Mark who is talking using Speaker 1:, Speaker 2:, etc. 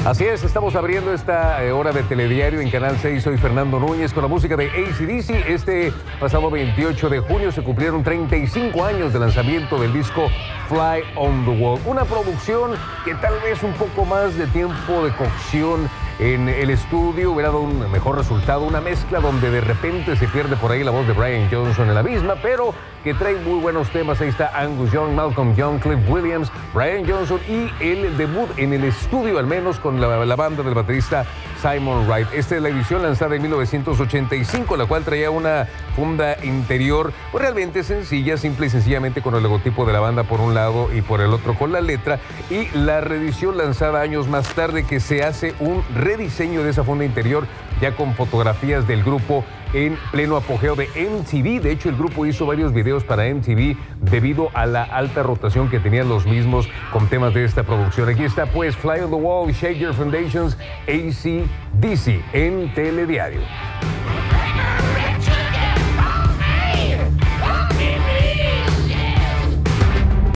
Speaker 1: Así es, estamos abriendo esta hora de Telediario en Canal 6. Soy Fernando Núñez con la música de AC/DC. Este pasado 28 de junio se cumplieron 35 años de lanzamiento del disco Fly on the Wall. Una producción que tal vez un poco más de tiempo de cocción en el estudio hubiera dado un mejor resultado, una mezcla donde de repente se pierde por ahí la voz de Brian Johnson en la misma, pero que trae muy buenos temas. Ahí está Angus Young, Malcolm Young, Cliff Williams, Brian Johnson y el debut en el estudio, al menos con la banda del baterista Simon Wright. Esta es la edición lanzada en 1985, la cual traía una funda interior pues realmente sencilla, simple y sencillamente con el logotipo de la banda por un lado y por el otro con la letra, y la reedición lanzada años más tarde que se hace un rediseño de esa funda interior ya con fotografías del grupo en pleno apogeo de MTV. De hecho, el grupo hizo varios videos para MTV debido a la alta rotación que tenían los mismos con temas de esta producción. Aquí está pues Fly on the Wall, Shake Your Foundations, AC/DC en Telediario.